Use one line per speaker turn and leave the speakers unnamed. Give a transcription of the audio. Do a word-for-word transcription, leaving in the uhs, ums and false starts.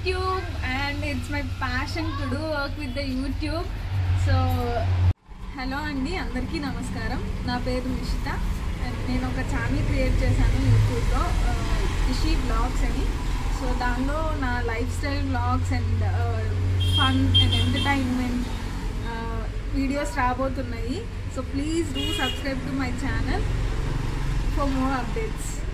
YouTube and it's my passion to do work with the YouTube. So hello andi andarki namaskaram, na peru Nishita and nenu oka channel create chesanu YouTube lo Ishi Vlogs ani. So danlo na lifestyle vlogs and uh, fun and entertainment uh, videos rabothunnayi. So please do subscribe to my channel for more updates.